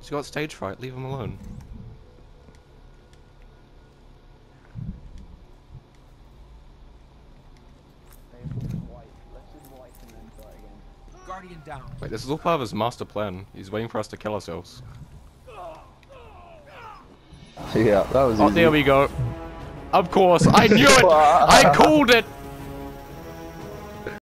He's got stage fright, leave him alone. Guardian down. Wait, this is all part of his master plan. He's waiting for us to kill ourselves. Yeah, that was Oh, easy. there we go. Of course, I knew it! I called it!